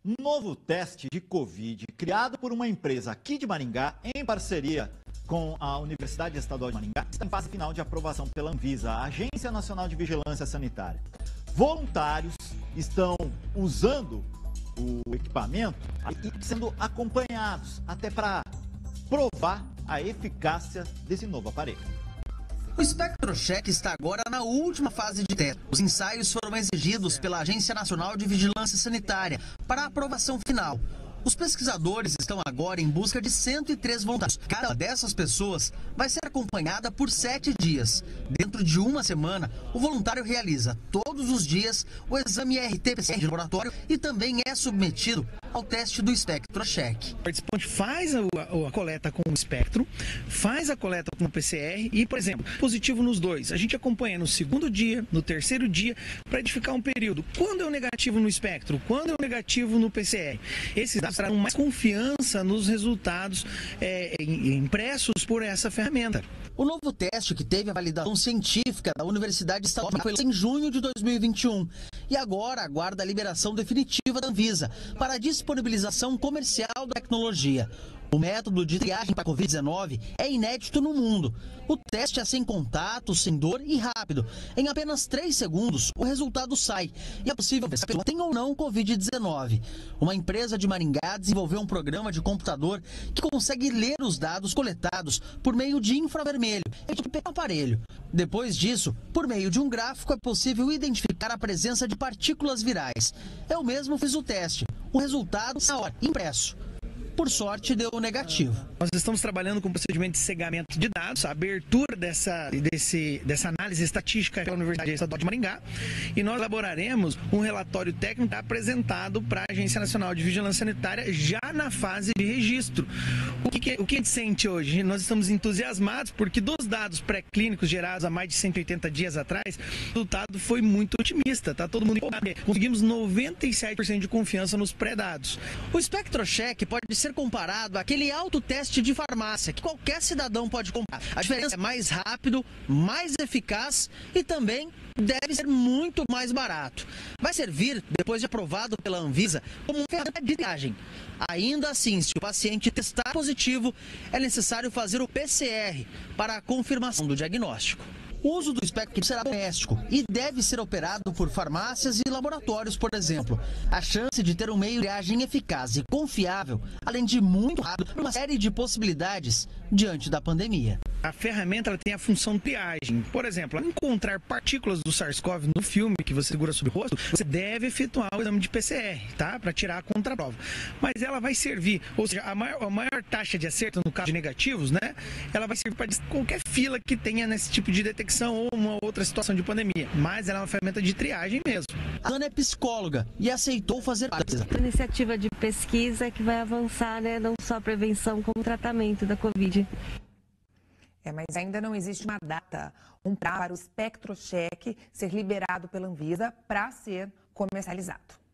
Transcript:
Um novo teste de Covid criado por uma empresa aqui de Maringá, em parceria com a Universidade Estadual de Maringá, está em fase final de aprovação pela Anvisa, a Agência Nacional de Vigilância Sanitária. Voluntários estão usando o equipamento e sendo acompanhados até para provar a eficácia desse novo aparelho. O SpectroCheck está agora na última fase de teste. Os ensaios foram exigidos pela Agência Nacional de Vigilância Sanitária para a aprovação final. Os pesquisadores estão agora em busca de 103 voluntários. Cada dessas pessoas vai ser acompanhada por 7 dias. Dentro de uma semana, o voluntário realiza todos os dias o exame RT-PCR de laboratório e também é submetido ao teste do SpectroCheck. O participante faz a coleta com o espectro, faz a coleta com o PCR e, por exemplo, positivo nos dois. A gente acompanha no segundo dia, no terceiro dia, para identificar um período. Quando é o negativo no espectro? Quando é o negativo no PCR? Esses dados trarão mais confiança nos resultados impressos por essa ferramenta. O novo teste, que teve a validação científica da Universidade Estadual, foi em junho de 2021 e agora aguarda a liberação definitiva da Anvisa para a disponibilização comercial da tecnologia. O método de triagem para a Covid-19 é inédito no mundo. O teste é sem contato, sem dor e rápido. Em apenas 3 segundos, o resultado sai e é possível ver se a pessoa tem ou não Covid-19. Uma empresa de Maringá desenvolveu um programa de computador que consegue ler os dados coletados por meio de infravermelho em um aparelho. Depois disso, por meio de um gráfico, é possível identificar a presença de partículas virais. Eu mesmo fiz o teste. O resultado na hora, impresso. Por sorte, deu negativo. Nós estamos trabalhando com o procedimento de cegamento de dados, a abertura dessa análise estatística pela Universidade Estadual de Maringá, e nós elaboraremos um relatório técnico apresentado para a Agência Nacional de Vigilância Sanitária já na fase de registro. O que a gente sente hoje? Nós estamos entusiasmados porque dos dados pré-clínicos gerados há mais de 180 dias atrás, o resultado foi muito otimista, tá todo mundo empolgado. Conseguimos 97% de confiança nos pré-dados. O SpectroCheck pode ser comparado àquele autoteste de farmácia que qualquer cidadão pode comprar. A diferença é mais rápido, mais eficaz e também deve ser muito mais barato. Vai servir, depois de aprovado pela Anvisa, como uma ferramenta de triagem. Ainda assim, se o paciente testar positivo, é necessário fazer o PCR para a confirmação do diagnóstico. O uso do espectro será doméstico e deve ser operado por farmácias e laboratórios, por exemplo. A chance de ter um meio de triagem eficaz e confiável, além de muito rápido, uma série de possibilidades diante da pandemia. A ferramenta ela tem a função de triagem. Por exemplo, ao encontrar partículas do SARS-CoV no filme que você segura sobre o rosto, você deve efetuar o exame de PCR, tá? Para tirar a contraprova. Mas ela vai servir, ou seja, a maior taxa de acerto no caso de negativos, né? Ela vai servir para qualquer fila que tenha nesse tipo de detecção ou uma outra situação de pandemia. Mas ela é uma ferramenta de triagem mesmo. A Ana é psicóloga e aceitou fazer parte. A iniciativa de pesquisa que vai avançar, né? Não só a prevenção, como o tratamento da Covid. Mas ainda não existe uma data, um prazo para o SpectroCheck ser liberado pela Anvisa para ser comercializado.